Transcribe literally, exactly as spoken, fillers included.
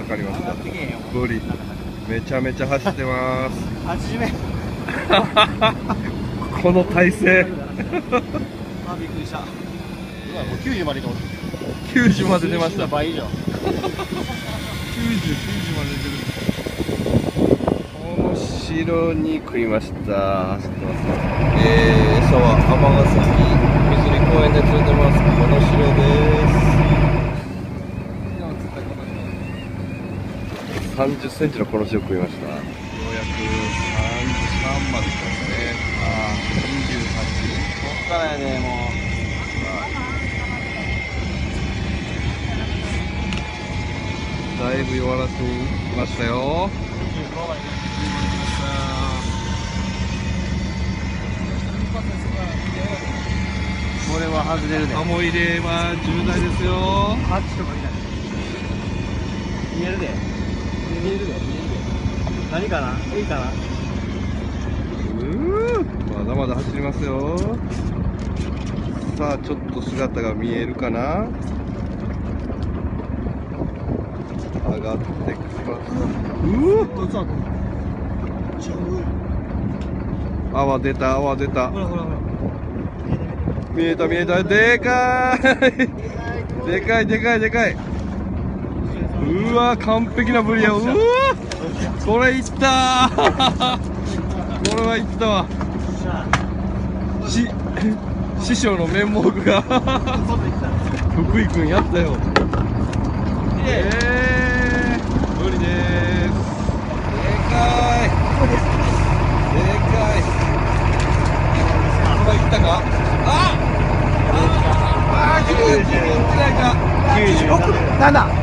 かりました。ブリめちゃめちゃ走ってます。 はちじめこの体勢あ、びっくりした。うわ、もうきゅうじゅうまで行こう。 きゅうじゅうまで出ました。 倍以上。 きゅうじゅう、きゅうじゅうまで出る。この城に食いました。走ってます。えー、餌は尼崎水利公園で釣れてます。この城です。さんじゅっセンチのこの城食いました。ようやくさんじゅうさんまで来ましたね。ああ、にじゅうはち。こっからやね、もう。だいぶ弱らせてきましたよ。 これは外れるね。 カモ入れは重大ですよ。 ハッチとか見ない。見えるで。見えるで。見えるで。何かな。いいかな。 うー、まだまだ走りますよ。さあ、ちょっと姿が見えるかな。上がってきます。うー、泡出た、泡出た。 ほらほらほら。 見えた見えた。でかいでかいでかいでかい。うわ、完璧なブリや。うわ、これいったーこれはいったわ。し師匠の面目が福井くんやったよ。えー、ブリです。でかいでかい。これいったか。あああ、きゅうじゅういってないか。 きゅうじゅうろく、なな。